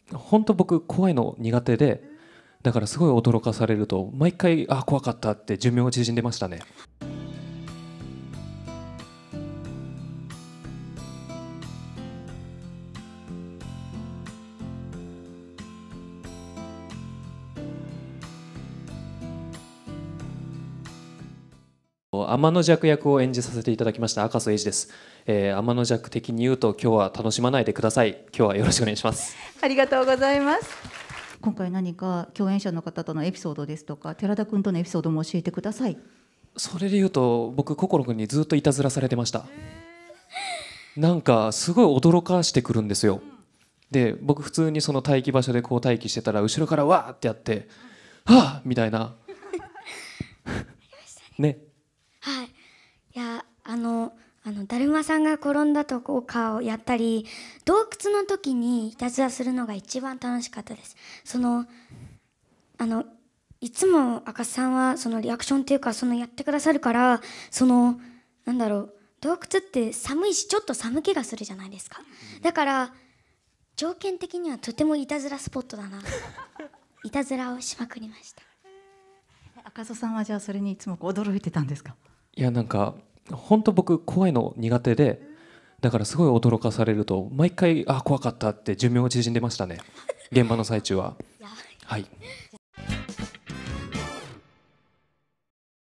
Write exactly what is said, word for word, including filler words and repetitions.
本当僕怖いの苦手で、だからすごい驚かされると毎回あ怖かったって寿命縮んでましたね。天の弱役を演じさせていただきました赤楚衛二です。えー、天の弱的に言うと今日は楽しまないでください。今日はよろしくお願いします。 ありがとうございます。今回何か共演者の方とのエピソードですとか、寺田君とのエピソードも教えてください。 それで言うと僕心君にずっといたずらされてました。なんかすごい驚かしてくるんですよ。で僕普通にその待機場所でこう待機してたら後ろからわーってやってはぁみたいなね。 はい、いやあのあのだるまさんが転んだとかをやったり、洞窟の時にいたずらするのが一番楽しかったです。そのあのいつも赤さんはそのリアクションっていうかそのやってくださるから、そのなんだろう、洞窟って寒いしちょっと寒気がするじゃないですか。だから条件的にはとてもいたずらスポットだな。いたずらをしまくりました。 赤楚さんはじゃあそれにいつもこう驚いてたんですか？ いやなんか本当僕怖いの苦手で、だからすごい驚かされると毎回あ怖かったって寿命縮んでましたね、現場の最中は。はい。